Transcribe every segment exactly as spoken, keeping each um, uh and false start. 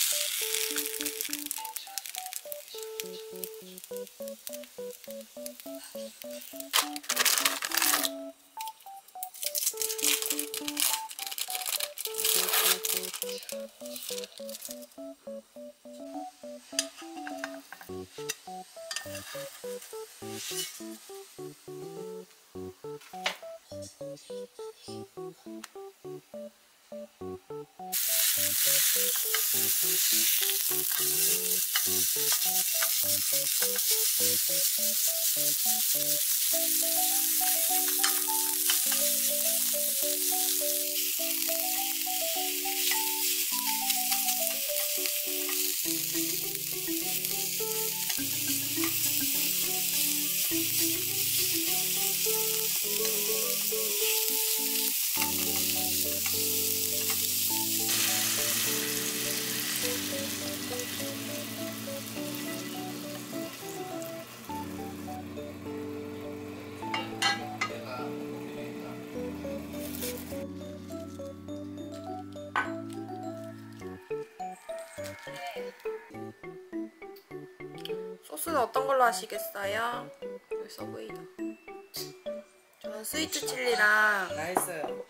소스는 어떤 걸로 하시겠어요? 여기 써 보이다. 저는 스위트 칠리랑 다 했어요.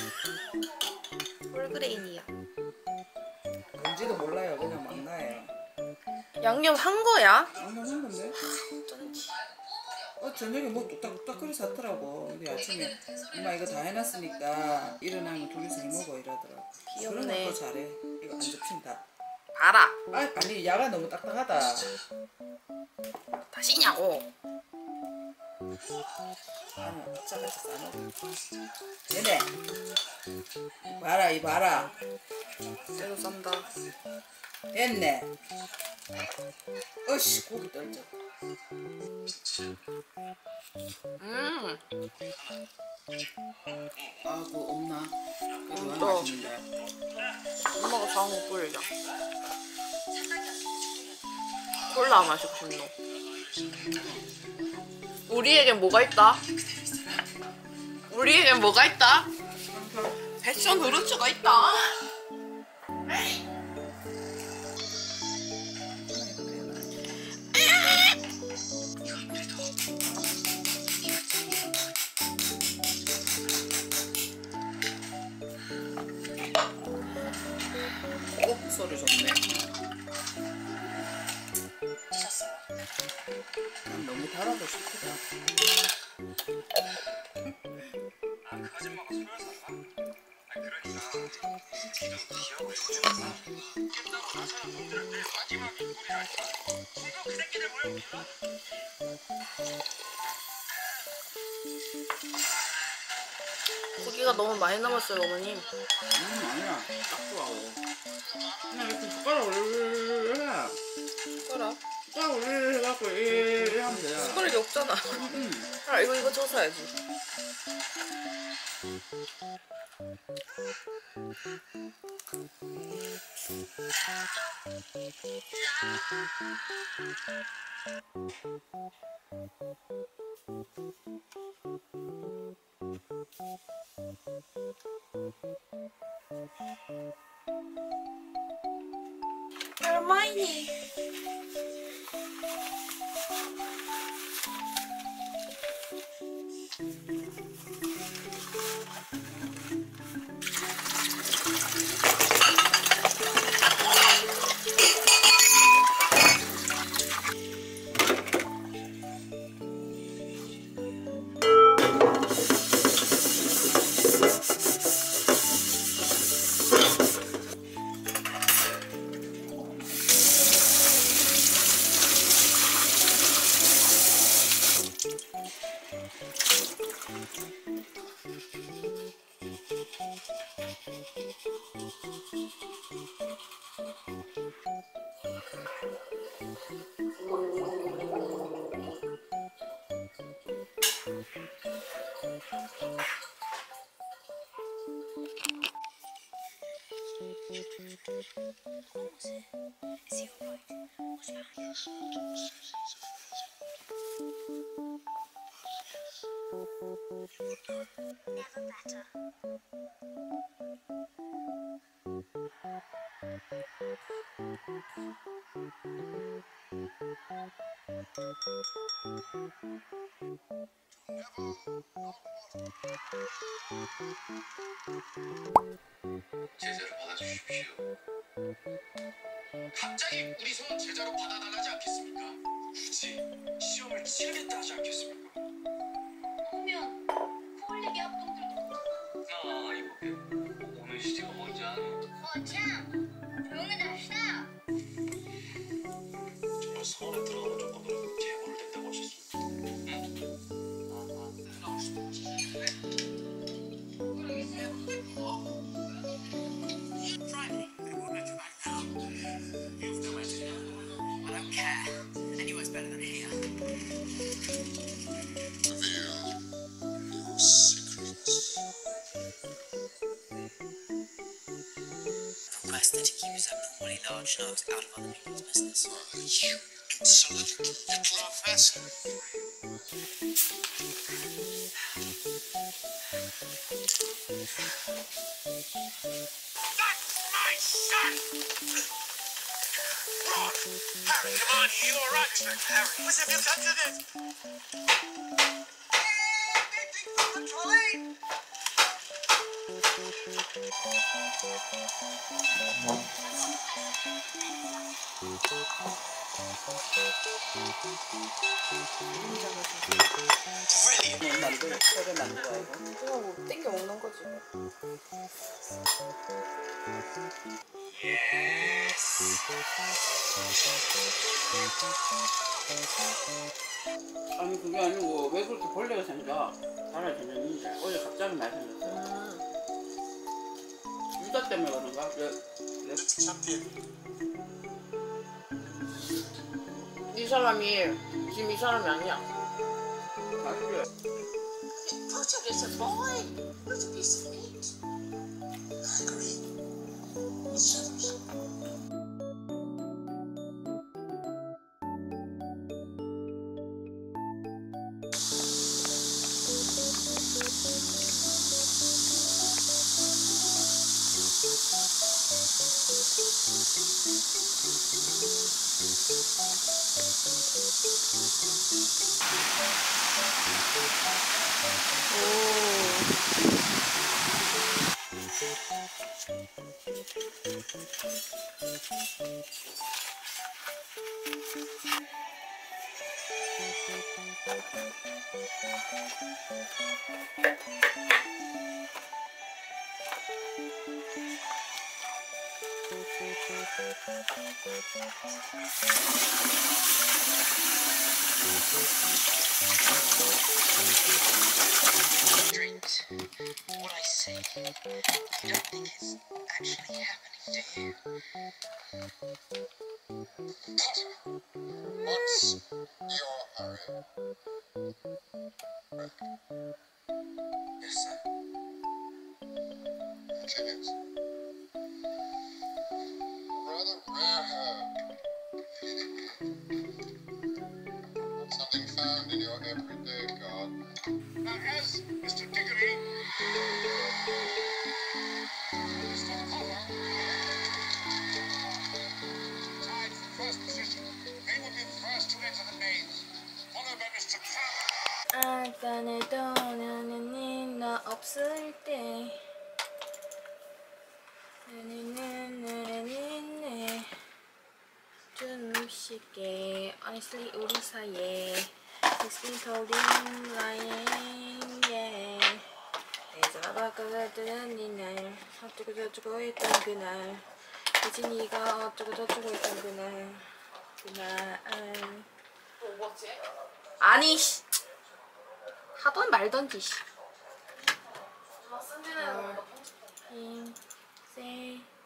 홀그레인이요. 뭔지도 몰라요. 그냥 만나요. 양념 한 거야? 양념 한 건데? 어쩐지. 어, 저녁에 뭐 뚝딱뚝딱 끓여 샀더라고. 우리 아침에 엄마 이거 다 해놨으니까 일어나면 둘이서 해먹어 이러더라고. 귀엽네. 그런 것도 잘해. 이거 안 접힌다. 봐라. 아, 아니 야가 너무 딱딱하다. 다시냐고. 아니 박자같이 싸먹어. 얘네 봐라 이 봐라. 쟤도 싼다. 됐네. 어씨 고기 떨어져. 음. 아 그거 없나? 그거 음, 안 또. 맛있는데. 엄마가 사온 거 뿌리자. 콜라 마시고 싶노. 우리에겐 뭐가 있다? 우리에겐 뭐가 있다? 패션 후르츠가 있다. 꼭 소리 좋네. 난 너무 달아도 싫다. 고기가 너무 많이 남았어요, 어머님. 음 아니야. 딱 좋아. 그냥 이렇게 숟가락 올리려 해. 숟가락? 숟가락 올리려 해갖고 이렇게 하면 돼. 숟가락이 없잖아. 응. 아, 이거 이거 쳐서야지. 얼마이니? 제자로 받아주십시오. 갑자기 우리 성은 제자로 받아달라지 않겠습니까? 굳이 시험을 치르겠다 하지 않겠습니까? 그러면 코올리기 합동들도 아 이거 오늘 시티가 뭔지 아니? 어참 조용히 합시다. 정말 서울에 들어가는 조건으로 제보를 냈다고 하셨습니다. Requested to keep his abnormally large nose out of other people's business. You insolent little offense. That's my son! Ron! Harry, come on, you alright, Mister Harry? What's have you come to this? Anything from the trolley? 뭐 만들 소를 만들어 이거. 그냥 뭐 땡겨 먹는 거지. 아니 그게 아니고 왜 그렇게 벌레가 생겨? 달아 지냈는데 어제 갑자기 많이 생겼어. 유다 때문에 그런가? 왜? 왜? 이 사람이 지금 이 사람이 아니야. 맞지? Butcher is a boy, not a piece of meat. I agree. With Smithers. Dreams. What I see, you don't think it's actually happening, do you? What's your hurry? Yes, sir. Chickens. Rather rare herb. Not something found in your everyday garden. Now, as Mister Diggory, Mister Cover, tied for first position, they will be first to enter the mains, followed by Mister Cover. 아까 내 떠나는 너 없을 때 나는 좀 쉽게 honestly 우리 사이에 It's been told in lying yeah 내 전화 바꿔서 들은 날 어쩌고 저쩌고 했던 그날 이제 네가 어쩌고 저쩌고 했던 그날 그날 아니 씨 하던 말던지 씨. 아, 쓴지는 인, 세,